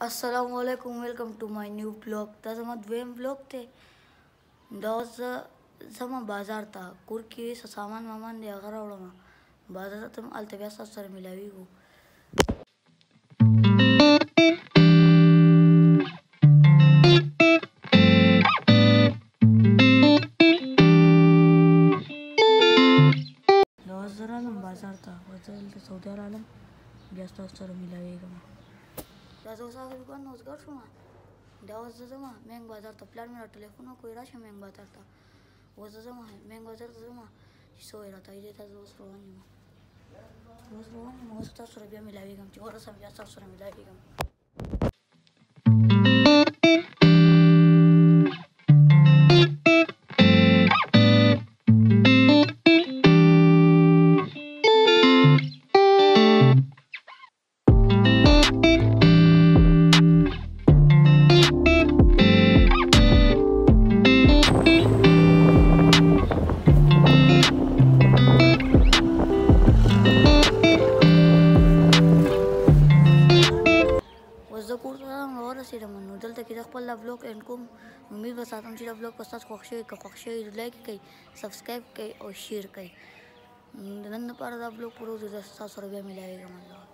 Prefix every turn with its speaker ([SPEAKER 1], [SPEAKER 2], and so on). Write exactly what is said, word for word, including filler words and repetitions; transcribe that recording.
[SPEAKER 1] Assalamualaikum, welcome to my new vlog. دا زما دویم vlog دی. دا اوس زه ځمه بازار ته، کور کې څه سامان وامان دی هغه راوړمه. بازار ته ځم، هلته بیا ستاسو سره میلاویږو. دا اوس زه رالم بازار ته، اوس زه دلته سودا رالم، بیا ستاسو سره میلاویږم. دا زه اوس هغه دوکان نه اوسګر شومه. دا اوس زه ځمه مینګ بازار ته. پلار مې را ټلیفون وکړ راشه مینګ بازار ته. اوس زه ځمه مینګ بازار ته ځمه چې څه وایي راته دې ته زه اوس روان یم. اوس روان یم، اوس ستاسو سره بیا میلاویږم، چې ورسم بیا ستاسو سره میلاویږم. زه کور ته راغلم راورسېدم، نو دلته کې د خپل دا vlog end کوم. امید به ساتم چې دا vlog به ستاسو خوښ شوي. که خوښ شوي لایک کړئ، سبسکرایب کړئ او شیر کړئ. د نن لپاره دا vlog پوره وځي، زه ستاسو سره بیا میلاویږم. الله